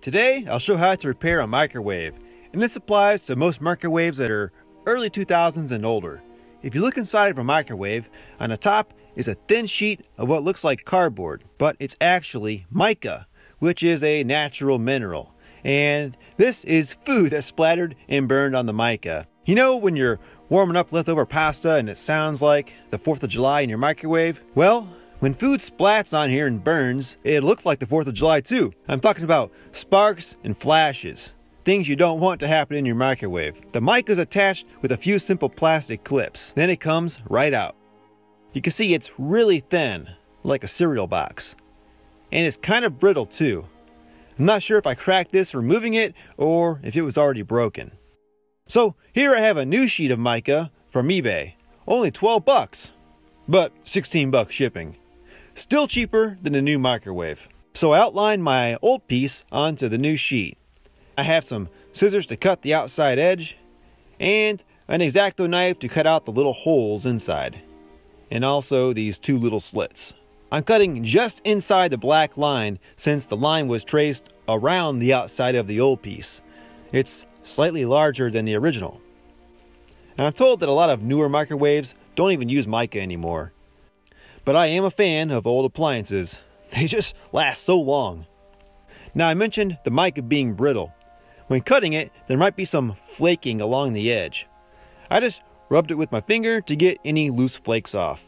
Today I'll show how to repair a microwave, and this applies to most microwaves that are early 2000s and older. If you look inside of a microwave, on the top is a thin sheet of what looks like cardboard, but it's actually mica, which is a natural mineral. And this is food that's splattered and burned on the mica. You know when you're warming up leftover pasta and it sounds like the 4th of July in your microwave? Well, when food splats on here and burns, it looks like the 4th of July too. I'm talking about sparks and flashes. Things you don't want to happen in your microwave. The mica is attached with a few simple plastic clips. Then it comes right out. You can see it's really thin, like a cereal box. And it's kind of brittle too. I'm not sure if I cracked this removing it or if it was already broken. So here I have a new sheet of mica from eBay. Only 12 bucks, but 16 bucks shipping. Still cheaper than a new microwave. So I outlined my old piece onto the new sheet. I have some scissors to cut the outside edge and an X-Acto knife to cut out the little holes inside. And also these two little slits. I'm cutting just inside the black line since the line was traced around the outside of the old piece. It's slightly larger than the original. And I'm told that a lot of newer microwaves don't even use mica anymore. But I am a fan of old appliances. They just last so long. Now I mentioned the mica being brittle. When cutting it, there might be some flaking along the edge. I just rubbed it with my finger to get any loose flakes off.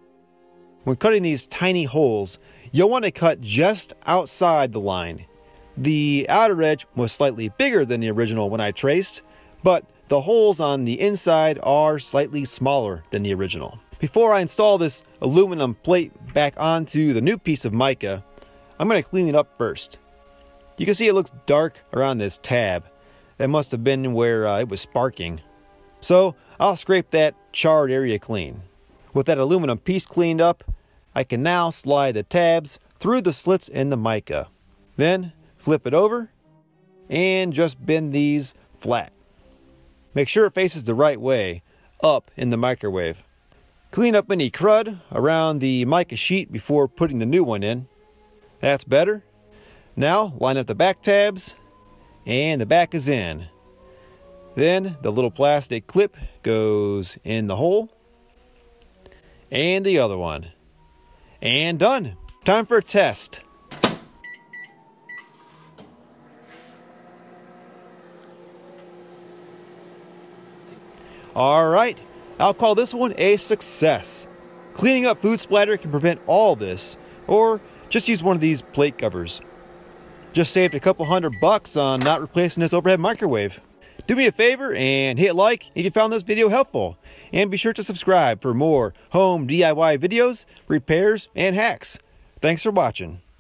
When cutting these tiny holes, you'll want to cut just outside the line. The outer edge was slightly bigger than the original when I traced, but the holes on the inside are slightly smaller than the original. Before I install this aluminum plate back onto the new piece of mica, I'm going to clean it up first. You can see it looks dark around this tab. That must have been where it was sparking. So I'll scrape that charred area clean. With that aluminum piece cleaned up, I can now slide the tabs through the slits in the mica. Then flip it over and just bend these flat. Make sure it faces the right way, up in the microwave. Clean up any crud around the mica sheet before putting the new one in. That's better. Now line up the back tabs and the back is in. Then the little plastic clip goes in the hole and the other one. And done. Time for a test. Alright, I'll call this one a success. Cleaning up food splatter can prevent all this, or just use one of these plate covers. Just saved a couple $100 on not replacing this overhead microwave. Do me a favor and hit like if you found this video helpful. And be sure to subscribe for more home DIY videos, repairs, and hacks. Thanks for watching.